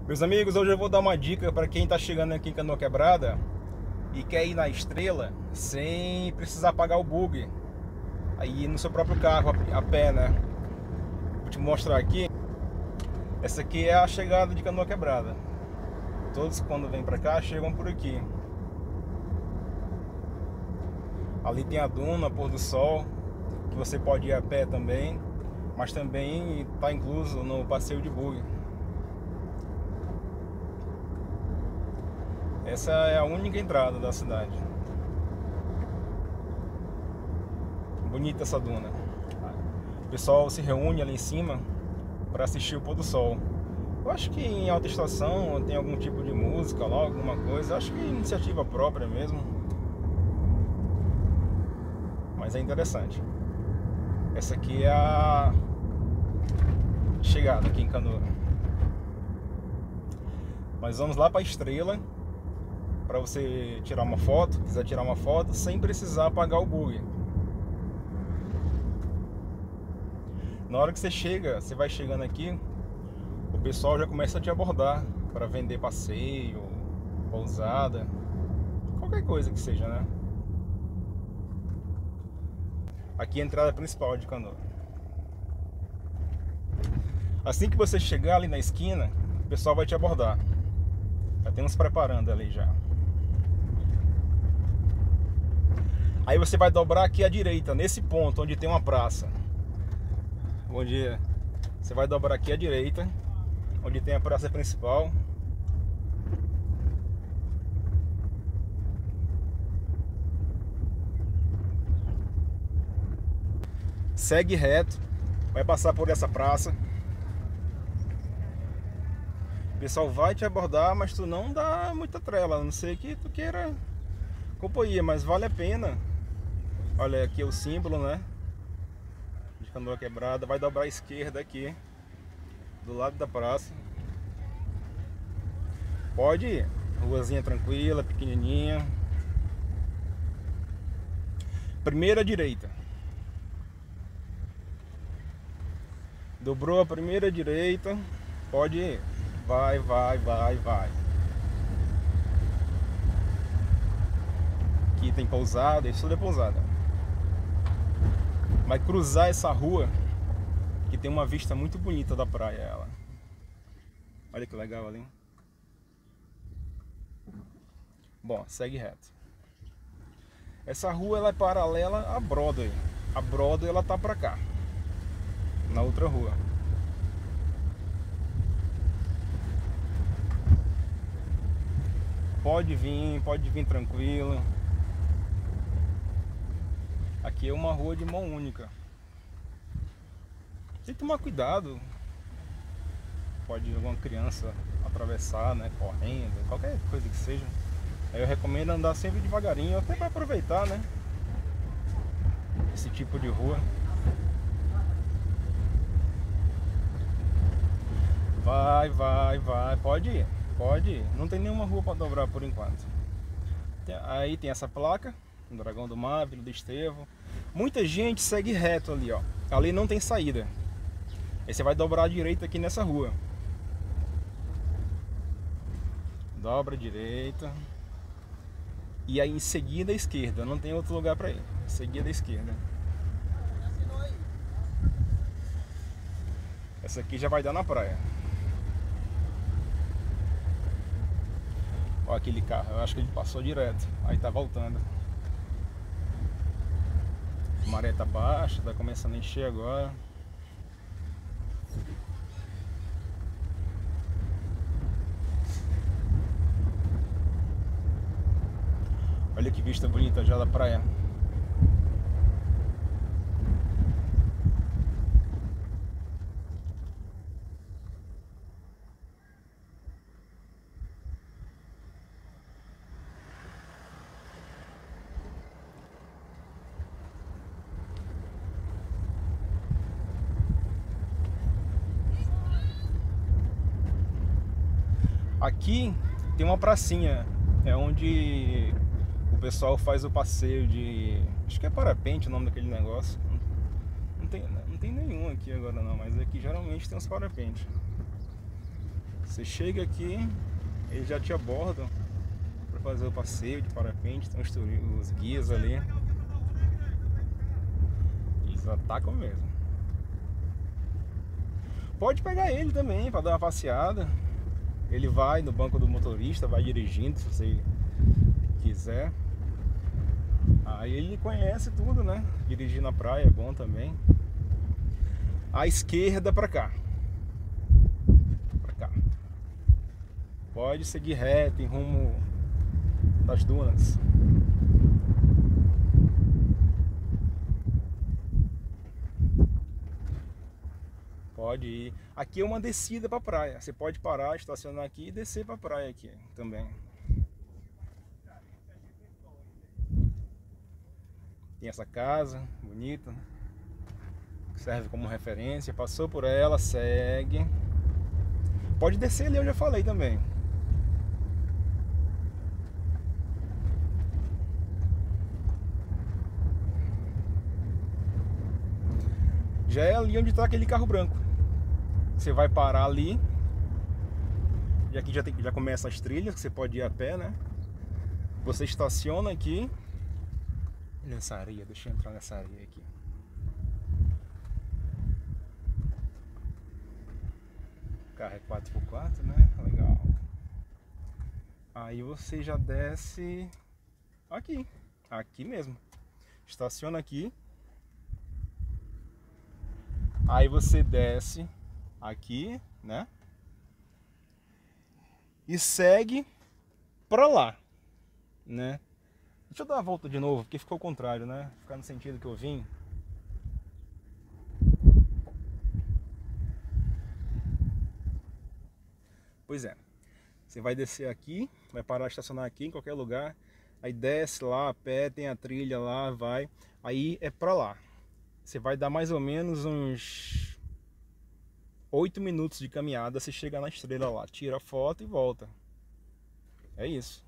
Meus amigos, hoje eu vou dar uma dica para quem está chegando aqui em Canoa Quebrada e quer ir na Estrela sem precisar pagar o bug, aí no seu próprio carro, a pé, né? Vou te mostrar aqui. Essa aqui é a chegada de Canoa Quebrada. Todos quando vêm para cá chegam por aqui. Ali tem a duna, pôr do sol, que você pode ir a pé também, mas também está incluso no passeio de bug. Essa é a única entrada da cidade. Bonita essa duna. O pessoal se reúne ali em cima para assistir o pôr do sol. Eu acho que em alta estação tem algum tipo de música lá, alguma coisa. Acho que é iniciativa própria mesmo. Mas é interessante. Essa aqui é a chegada aqui em Canoa. Mas vamos lá para a Estrela, para você tirar uma foto, quiser tirar uma foto sem precisar pagar o bug. Na hora que você chega, você vai chegando aqui, o pessoal já começa a te abordar para vender passeio, pousada, qualquer coisa que seja, né? Aqui é a entrada principal de Canoa. Assim que você chegar ali na esquina, o pessoal vai te abordar. Já tem uns preparando ali já. Aí você vai dobrar aqui à direita, nesse ponto onde tem uma praça. Bom dia. Você vai dobrar aqui à direita, onde tem a praça principal. Segue reto, vai passar por essa praça. O pessoal vai te abordar, mas tu não dá muita trela, a não ser que tu queira companhia, mas vale a pena. Olha, aqui é o símbolo, né? De Canoa Quebrada. Vai dobrar à esquerda aqui, do lado da praça. Pode ir. Ruazinha tranquila, pequenininha. Primeira direita. Dobrou a primeira direita. Pode ir. Vai, vai, vai, vai. Aqui tem pousada, isso tudo é pousada. Vai cruzar essa rua, que tem uma vista muito bonita da praia, ela. Olha que legal ali. Bom, segue reto. Essa rua ela é paralela à Broadway. A Broadway ela tá pra cá, na outra rua. Pode vir tranquilo. Aqui é uma rua de mão única. Tem que tomar cuidado. Pode alguma criança atravessar, né, correndo, qualquer coisa que seja. Aí eu recomendo andar sempre devagarinho, até para aproveitar, né, esse tipo de rua. Vai, vai, vai. Pode ir, pode ir. Não tem nenhuma rua para dobrar por enquanto. Aí tem essa placa, Dragão do Mar, Vila do Estevão. Muita gente segue reto ali, ó. Ali não tem saída. Aí você vai dobrar à direita aqui nessa rua. Dobra à direita. E aí em seguida à esquerda. Não tem outro lugar para ir. Em seguida à esquerda. Essa aqui já vai dar na praia. Olha aquele carro. Eu acho que ele passou direto. Aí tá voltando. A maré tá baixa, tá começando a encher agora. Olha que vista bonita já da praia. Aqui tem uma pracinha, é onde o pessoal faz o passeio de... acho que é parapente o nome daquele negócio. Não tem nenhum aqui agora não, mas aqui geralmente tem uns parapentes. Você chega aqui, eles já te abordam para fazer o passeio de parapente, tem os guias ali. Eles atacam mesmo. Pode pegar ele também para dar uma passeada. Ele vai no banco do motorista, vai dirigindo se você quiser. Aí ele conhece tudo, né? Dirigir na praia é bom também. À esquerda para cá. Para cá. Pode seguir reto em rumo das dunas. Pode ir. Aqui é uma descida para a praia. Você pode parar, estacionar aqui e descer para a praia aqui também. Tem essa casa bonita, que serve como referência. Passou por ela, segue. Pode descer ali, eu já falei também. Já é ali onde está aquele carro branco. Você vai parar ali. E aqui já começa as trilhas, que você pode ir a pé, né? Você estaciona aqui. Olha essa areia, deixa eu entrar nessa areia aqui. O carro é 4x4, né? Legal. Aí você já desce aqui. Aqui mesmo. Estaciona aqui. Aí você desce aqui, né? E segue pra lá, né? Deixa eu dar uma volta de novo, porque ficou ao contrário, né? Ficar no sentido que eu vim. Pois é. Você vai descer aqui, vai parar, estacionar aqui em qualquer lugar. Aí desce lá a pé, tem a trilha lá, vai. Aí é pra lá. Você vai dar mais ou menos uns 8 minutos de caminhada. Você chega na estrela lá, tira a foto e volta. É isso.